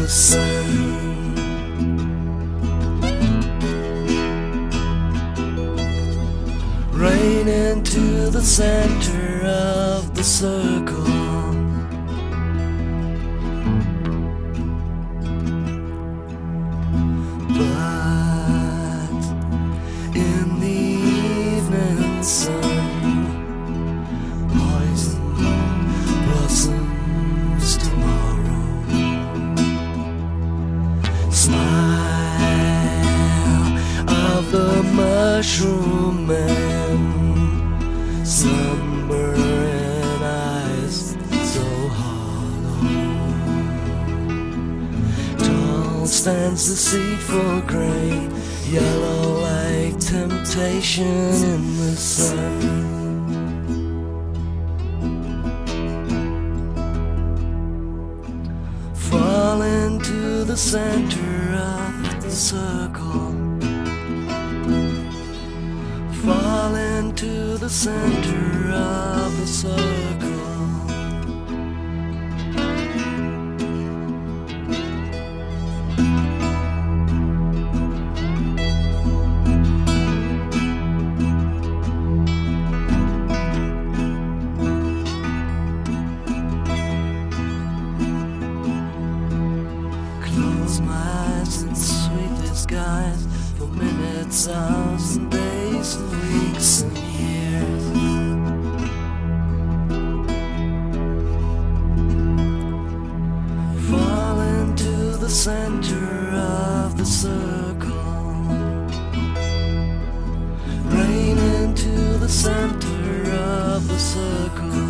the sun. Rain into the center of the circle. But in the evening sun, poison blossoms tomorrow. Smile of the mushroom man, slumber in eyes so hollow. Tall stands the deceitful grain, yellow like temptation in the sun. Fall into the center of the circle. Fall into the center of the circle. Close my eyes in sweet disguise for minutes, hours, and days, and weeks, and years. Fall into the center of the circle. Rain into the center of the circle.